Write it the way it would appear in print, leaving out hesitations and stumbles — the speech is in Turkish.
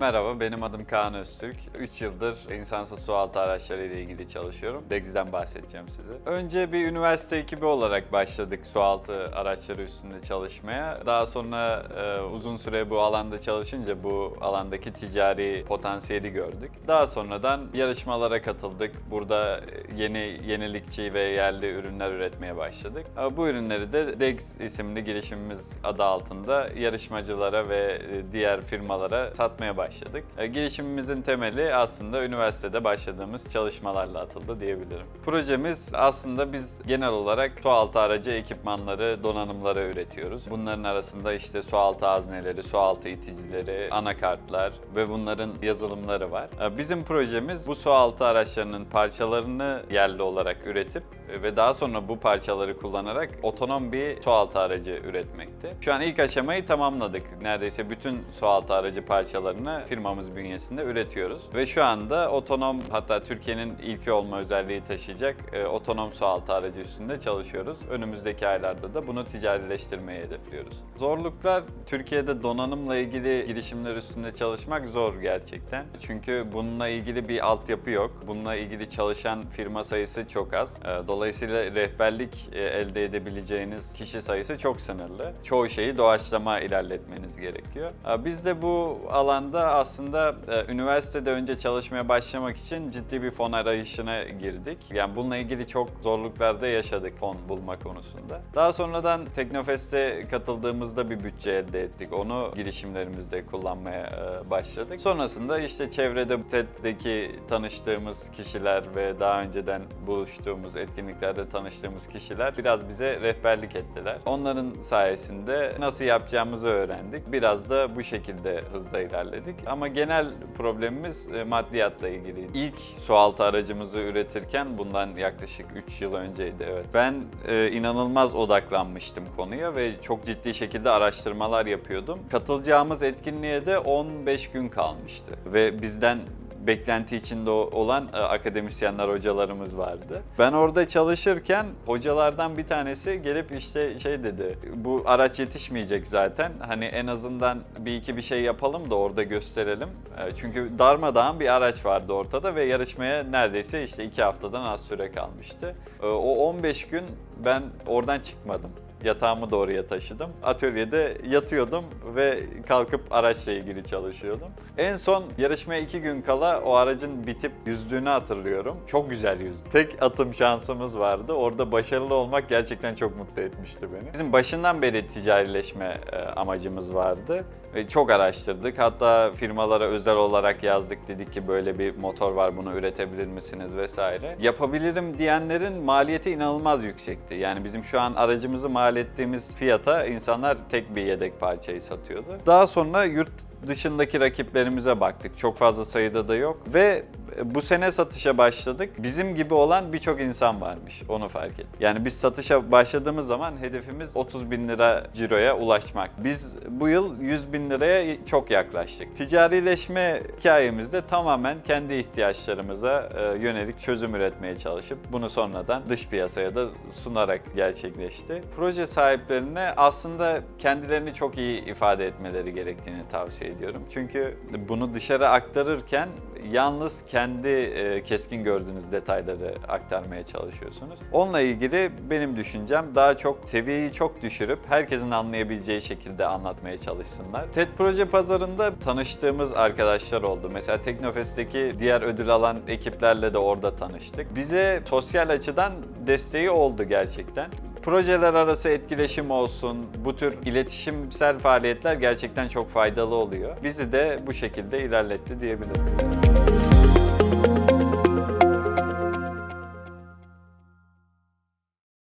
Merhaba, benim adım Kaan Öztürk. 3 yıldır insansız sualtı araçları ile ilgili çalışıyorum. DEGS'den bahsedeceğim size. Önce bir üniversite ekibi olarak başladık sualtı araçları üstünde çalışmaya. Daha sonra uzun süre bu alanda çalışınca bu alandaki ticari potansiyeli gördük. Daha sonradan yarışmalara katıldık. Burada yenilikçi ve yerli ürünler üretmeye başladık. Bu ürünleri de DEGS isimli girişimimiz adı altında yarışmacılara ve diğer firmalara satmaya başladık. Girişimimizin temeli aslında üniversitede başladığımız çalışmalarla atıldı diyebilirim. Projemiz aslında biz genel olarak sualtı aracı ekipmanları, donanımları üretiyoruz. Bunların arasında işte sualtı hazneleri, sualtı iticileri, anakartlar ve bunların yazılımları var. Bizim projemiz bu sualtı araçlarının parçalarını yerli olarak üretip ve daha sonra bu parçaları kullanarak otonom bir sualtı aracı üretmekti. Şu an ilk aşamayı tamamladık. Neredeyse bütün sualtı aracı parçalarını firmamız bünyesinde üretiyoruz. Ve şu anda otonom, hatta Türkiye'nin ilki olma özelliği taşıyacak otonom sualtı aracı üstünde çalışıyoruz. Önümüzdeki aylarda da bunu ticarileştirmeyi hedefliyoruz. Zorluklar, Türkiye'de donanımla ilgili girişimler üstünde çalışmak zor gerçekten. Çünkü bununla ilgili bir altyapı yok. Bununla ilgili çalışan firma sayısı çok az. Dolayısıyla rehberlik elde edebileceğiniz kişi sayısı çok sınırlı. Çoğu şeyi doğaçlama ilerletmeniz gerekiyor. Biz de bu alanda aslında üniversitede önce çalışmaya başlamak için ciddi bir fon arayışına girdik. Yani bununla ilgili çok zorluklar da yaşadık fon bulma konusunda. Daha sonradan Teknofest'e katıldığımızda bir bütçe elde ettik. Onu girişimlerimizde kullanmaya başladık. Sonrasında işte çevrede TED'deki tanıştığımız kişiler ve daha önceden buluştuğumuz etkinliklerde tanıştığımız kişiler biraz bize rehberlik ettiler. Onların sayesinde nasıl yapacağımızı öğrendik. Biraz da bu şekilde hızla ilerledik. Ama genel problemimiz maddiyatla ilgili. İlk sualtı aracımızı üretirken bundan yaklaşık 3 yıl önceydi. Evet. Ben inanılmaz odaklanmıştım konuya ve çok ciddi şekilde araştırmalar yapıyordum. Katılacağımız etkinliğe de 15 gün kalmıştı ve bizden beklenti içinde olan akademisyenler, hocalarımız vardı. Ben orada çalışırken hocalardan bir tanesi gelip işte şey dedi, bu araç yetişmeyecek zaten. Hani en azından bir şey yapalım da orada gösterelim. Çünkü darmadağın bir araç vardı ortada ve yarışmaya neredeyse işte 2 haftadan az süre kalmıştı. O 15 gün ben oradan çıkmadım. Yatağımı da oraya taşıdım. Atölyede yatıyordum ve kalkıp araçla ilgili çalışıyordum. En son yarışmaya 2 gün kala o aracın bitip yüzdüğünü hatırlıyorum. Çok güzel yüzdü. Tek atım şansımız vardı. Orada başarılı olmak gerçekten çok mutlu etmişti beni. Bizim başından beri ticarileşme amacımız vardı. Çok araştırdık. Hatta firmalara özel olarak yazdık. Dedik ki böyle bir motor var, bunu üretebilir misiniz vesaire. Yapabilirim diyenlerin maliyeti inanılmaz yüksekti. Yani bizim şu an aracımızı mal ettiğimiz fiyata insanlar tek bir yedek parçayı satıyordu. Daha sonra yurt dışındaki rakiplerimize baktık. Çok fazla sayıda da yok ve bu sene satışa başladık. Bizim gibi olan birçok insan varmış. Onu fark ettim. Yani biz satışa başladığımız zaman hedefimiz 30 bin lira ciroya ulaşmak. Biz bu yıl 100 bin liraya çok yaklaştık. Ticarileşme hikayemizde tamamen kendi ihtiyaçlarımıza yönelik çözüm üretmeye çalışıp bunu sonradan dış piyasaya da sunarak gerçekleşti. Proje sahiplerine aslında kendilerini çok iyi ifade etmeleri gerektiğini tavsiye ediyorum. Çünkü bunu dışarı aktarırken yalnız kendi keskin gördüğünüz detayları aktarmaya çalışıyorsunuz. Onunla ilgili benim düşüncem daha çok seviyeyi çok düşürüp herkesin anlayabileceği şekilde anlatmaya çalışsınlar. TED Proje Pazarı'nda tanıştığımız arkadaşlar oldu. Mesela Teknofest'teki diğer ödül alan ekiplerle de orada tanıştık. Bize sosyal açıdan desteği oldu gerçekten. Projeler arası etkileşim olsun, bu tür iletişimsel faaliyetler gerçekten çok faydalı oluyor. Bizi de bu şekilde ilerletti diyebilirim.